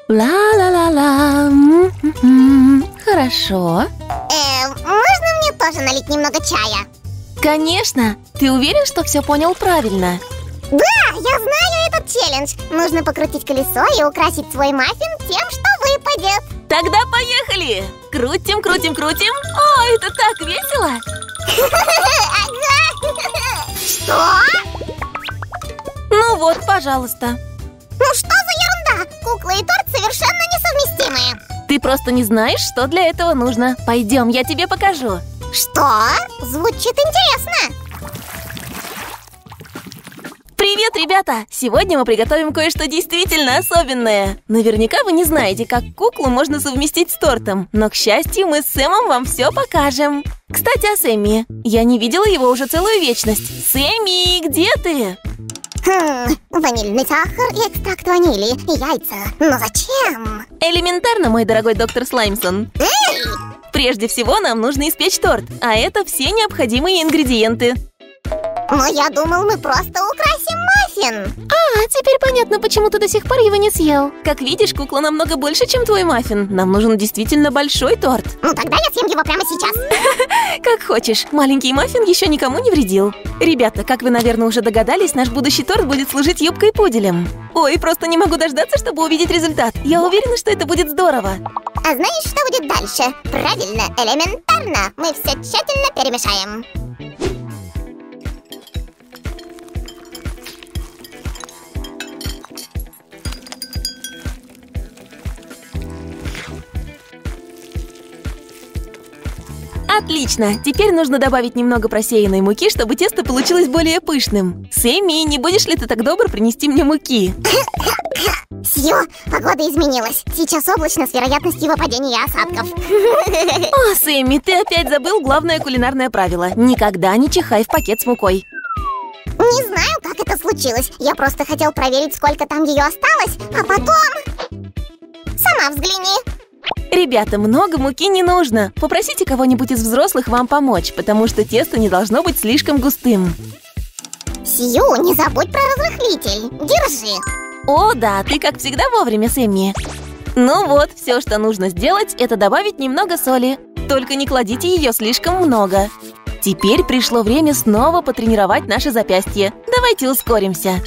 Ла-ла-ла-ла. Хорошо. Можно мне тоже налить немного чая? Конечно. Ты уверен, что все понял правильно? Да, я знаю этот челлендж. Нужно покрутить колесо и украсить свой маффин тем, что выпадет. Тогда поехали! Крутим, крутим, крутим. О, это так весело! Что? Ну вот, пожалуйста. Ну что за ерунда? Кукла и торт совершенно несовместимые. Ты просто не знаешь, что для этого нужно. Пойдем, я тебе покажу. Что? Звучит интересно. Привет, ребята! Сегодня мы приготовим кое-что действительно особенное. Наверняка вы не знаете, как куклу можно совместить с тортом, но, к счастью, мы с Сэмом вам все покажем. Кстати, о Сэмми. Я не видела его уже целую вечность. Сэмми, где ты? Ванильный сахар и экстракт ванили, и яйца. Но зачем? Элементарно, мой дорогой доктор Слаймсон. Эй! Прежде всего, нам нужно испечь торт, а это все необходимые ингредиенты. Но я думал, мы просто украсим маффин. А, теперь понятно, почему ты до сих пор его не съел. Как видишь, кукла намного больше, чем твой маффин. Нам нужен действительно большой торт. Ну тогда я съем его прямо сейчас. Как хочешь, маленький маффин еще никому не вредил. Ребята, как вы, наверное, уже догадались, наш будущий торт будет служить юбкой-пуделем. Ой, просто не могу дождаться, чтобы увидеть результат. Я уверена, что это будет здорово. А знаешь, что будет дальше? Правильно, элементарно. Мы все тщательно перемешаем. Отлично! Теперь нужно добавить немного просеянной муки, чтобы тесто получилось более пышным. Сэмми, не будешь ли ты так добр принести мне муки? Сью, погода изменилась. Сейчас облачно с вероятностью выпадения осадков. О, Сэмми, ты опять забыл главное кулинарное правило. Никогда не чихай в пакет с мукой. Не знаю, как это случилось. Я просто хотел проверить, сколько там ее осталось, а потом... Сама взгляни. Ребята, много муки не нужно. Попросите кого-нибудь из взрослых вам помочь, потому что тесто не должно быть слишком густым. Сью, не забудь про разрыхлитель. Держи. О, да, ты как всегда вовремя, Сэмми. Ну вот, все, что нужно сделать, это добавить немного соли. Только не кладите ее слишком много. Теперь пришло время снова потренировать наши запястья. Давайте ускоримся.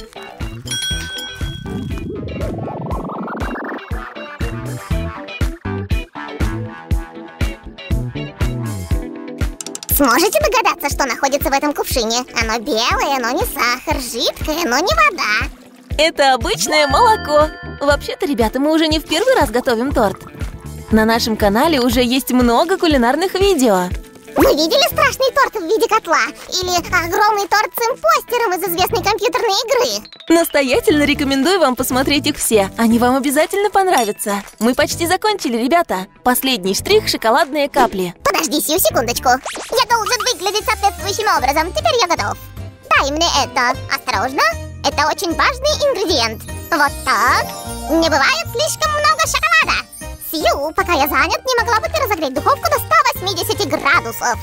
Сможете догадаться, что находится в этом кувшине? Оно белое, но не сахар, жидкое, но не вода. Это обычное молоко. Вообще-то, ребята, мы уже не в первый раз готовим торт. На нашем канале уже есть много кулинарных видео. Вы видели страшный торт в виде котла? Или огромный торт с импостером из известной компьютерной игры? Настоятельно рекомендую вам посмотреть их все. Они вам обязательно понравятся. Мы почти закончили, ребята. Последний штрих – шоколадные капли. Подожди сию секундочку. Я должен выглядеть соответствующим образом. Теперь я готов. Дай мне это. Осторожно. Это очень важный ингредиент. Вот так. Не бывает слишком много шоколада. Сью, пока я занят, не могла бы ты разогреть духовку до 180 градусов?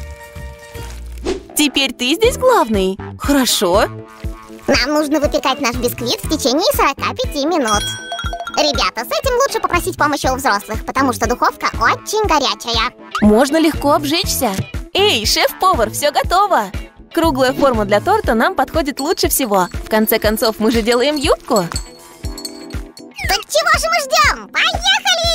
Теперь ты здесь главный. Хорошо. Нам нужно выпекать наш бисквит в течение 45 минут. Ребята, с этим лучше попросить помощи у взрослых, потому что духовка очень горячая. Можно легко обжечься. Эй, шеф-повар, все готово. Круглая форма для торта нам подходит лучше всего. В конце концов, мы же делаем юбку. Так чего же мы ждем? Поехали!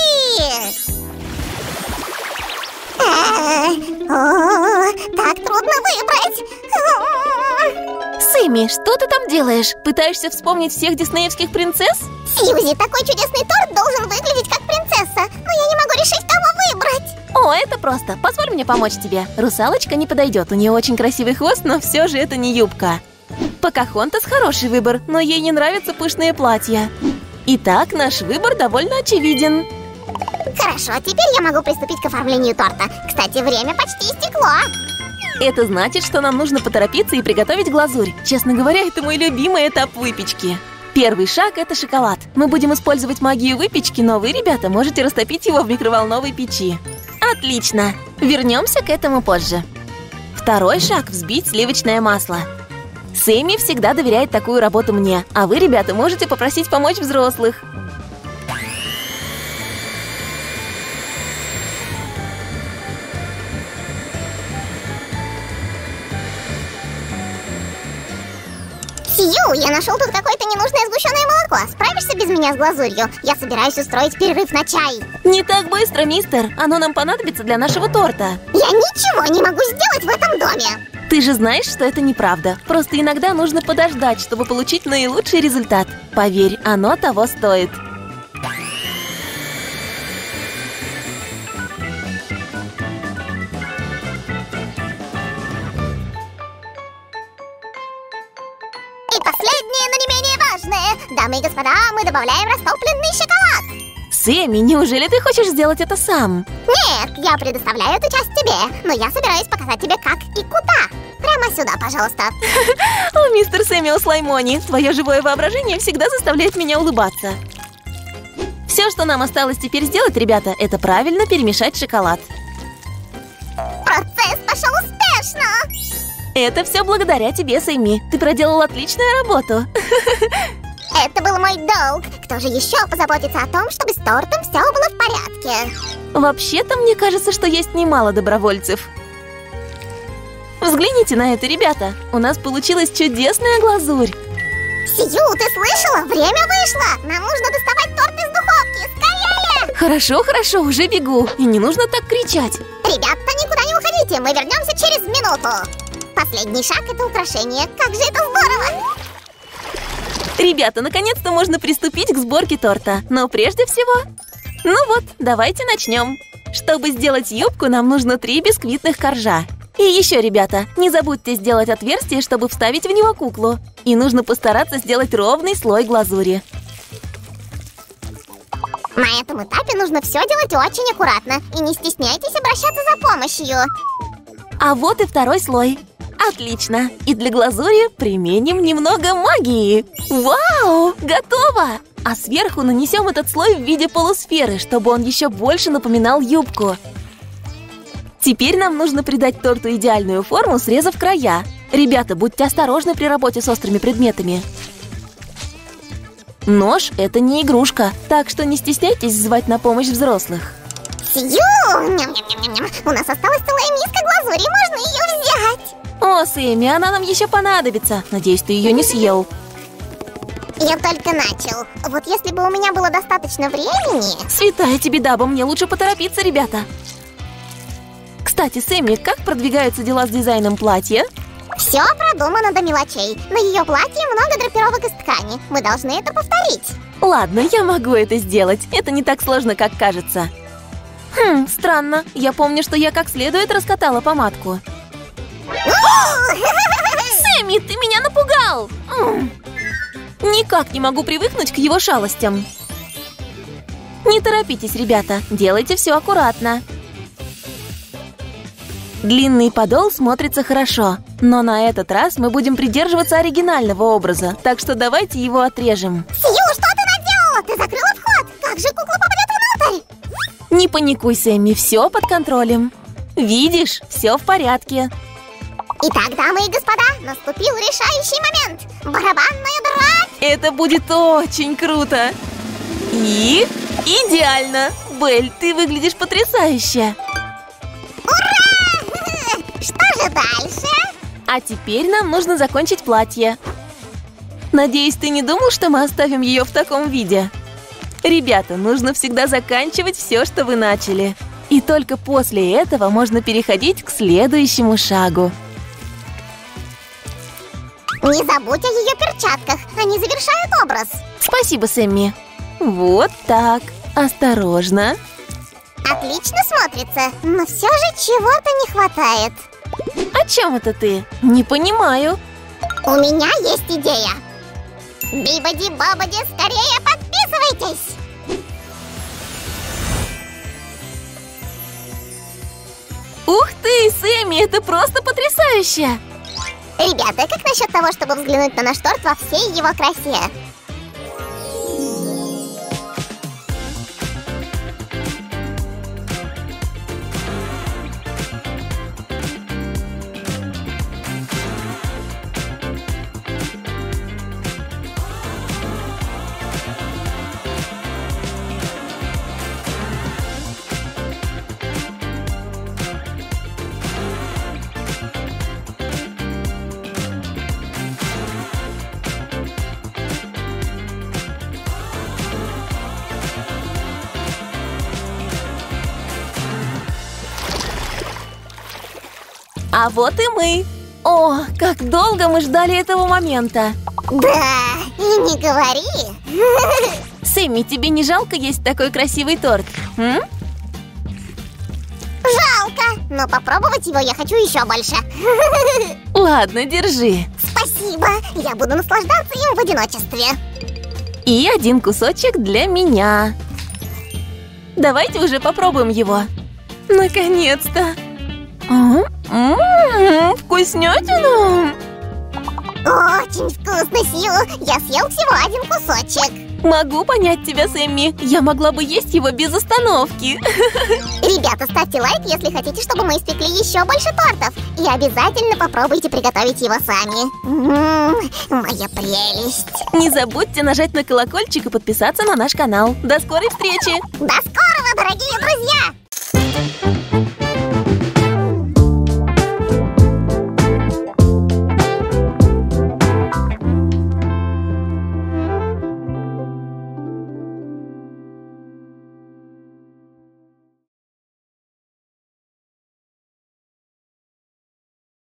Так трудно выбрать. Сэмми, что ты там делаешь? Пытаешься вспомнить всех диснеевских принцесс? Сьюзи, такой чудесный торт должен выглядеть как принцесса, но я не могу решить, кого выбрать. О, это просто. Позволь мне помочь тебе. Русалочка не подойдет, у нее очень красивый хвост, но все же это не юбка. Покахонтас хороший выбор, но ей не нравятся пышные платья. Итак, наш выбор довольно очевиден. Хорошо, теперь я могу приступить к оформлению торта. Кстати, время почти истекло. Это значит, что нам нужно поторопиться и приготовить глазурь. Честно говоря, это мой любимый этап выпечки. Первый шаг – это шоколад. Мы будем использовать магию выпечки, но вы, ребята, можете растопить его в микроволновой печи. Отлично! Вернемся к этому позже. Второй шаг – взбить сливочное масло. Сэмми всегда доверяет такую работу мне, а вы, ребята, можете попросить помочь взрослых. Сью, я нашел тут какое-то ненужное сгущенное молоко. Справишься без меня с глазурью? Я собираюсь устроить перерыв на чай. Не так быстро, мистер. Оно нам понадобится для нашего торта. Я ничего не могу сделать в этом доме. Ты же знаешь, что это неправда. Просто иногда нужно подождать, чтобы получить наилучший результат. Поверь, оно того стоит. И последнее, но не менее важное. Дамы и господа, мы добавляем растопленный шоколад. Сэмми, неужели ты хочешь сделать это сам? Нет, я предоставляю эту часть тебе, но я собираюсь показать тебе как и куда. Прямо сюда, пожалуйста. О, мистер Сэмюэл Слаймони, твое живое воображение всегда заставляет меня улыбаться. Все, что нам осталось теперь сделать, ребята, это правильно перемешать шоколад. Процесс пошел успешно. Это все благодаря тебе, Сэмми. Ты проделал отличную работу. Это был мой долг. Кто же еще позаботится о том, чтобы с тортом все было в порядке? Вообще-то, мне кажется, что есть немало добровольцев. Взгляните на это, ребята. У нас получилась чудесная глазурь. Сью, ты слышала? Время вышло. Нам нужно доставать торт из духовки. Скорее! Хорошо, хорошо, уже бегу. И не нужно так кричать. Ребята, никуда не уходите. Мы вернемся через минуту. Последний шаг — это украшение. Как же это здорово! Ребята, наконец-то можно приступить к сборке торта. Но прежде всего... Ну вот, давайте начнем. Чтобы сделать юбку, нам нужно 3 бисквитных коржа. И еще, ребята, не забудьте сделать отверстие, чтобы вставить в него куклу. И нужно постараться сделать ровный слой глазури. На этом этапе нужно все делать очень аккуратно. И не стесняйтесь обращаться за помощью. А вот и второй слой. Отлично! И для глазури применим немного магии. Вау! Готово! А сверху нанесем этот слой в виде полусферы, чтобы он еще больше напоминал юбку. Теперь нам нужно придать торту идеальную форму, срезав края. Ребята, будьте осторожны при работе с острыми предметами. Нож – это не игрушка, так что не стесняйтесь звать на помощь взрослых. Сью! Ням-ням-ням-ням. У нас осталась целая миска глазури, можно ее взять? О, Сэмми, она нам еще понадобится. Надеюсь, ты ее не съел. Я только начал. Вот если бы у меня было достаточно времени... Святая тебе даба, мне лучше поторопиться, ребята. Кстати, Сэмми, как продвигаются дела с дизайном платья? Все продумано до мелочей. На ее платье много драпировок из ткани. Мы должны это повторить. Ладно, я могу это сделать. Это не так сложно, как кажется. Странно. Я помню, что я как следует раскатала помадку. Сэмми, ты меня напугал! Никак не могу привыкнуть к его шалостям. Не торопитесь, ребята. Делайте все аккуратно. Длинный подол смотрится хорошо, но на этот раз мы будем придерживаться оригинального образа, так что давайте его отрежем. Сью, что ты наделала? Ты закрыла вход! Как же кукла попадет внутрь? Не паникуй, Сэмми, все под контролем. Видишь, все в порядке. Итак, дамы и господа, наступил решающий момент. Барабанная дробь! Это будет очень круто. И идеально. Белль, ты выглядишь потрясающе. Что же дальше? А теперь нам нужно закончить платье. Надеюсь, ты не думал, что мы оставим ее в таком виде? Ребята, нужно всегда заканчивать все, что вы начали. И только после этого можно переходить к следующему шагу. Не забудь о ее перчатках, они завершают образ. Спасибо, Сэмми. Вот так. Осторожно. Отлично смотрится, но все же чего-то не хватает. О чем это ты? Не понимаю. У меня есть идея. Бибоди-бободи, скорее подписывайтесь! Ух ты, Сэмми, это просто потрясающе! Ребята, как насчет того, чтобы взглянуть на наш торт во всей его красе? А вот и мы. О, как долго мы ждали этого момента. Да, и не говори. Сэмми, тебе не жалко есть такой красивый торт? М? Жалко, но попробовать его я хочу еще больше. Ладно, держи. Спасибо, я буду наслаждаться им в одиночестве. И один кусочек для меня. Давайте уже попробуем его. Наконец-то. Вкуснятина. Очень вкусно, Сью. Я съел всего один кусочек. Могу понять тебя, Сэмми. Я могла бы есть его без остановки. Ребята, ставьте лайк, если хотите, чтобы мы испекли еще больше тортов. И обязательно попробуйте приготовить его сами. Моя прелесть. Не забудьте нажать на колокольчик и подписаться на наш канал. До скорой встречи! До скорого, дорогие друзья!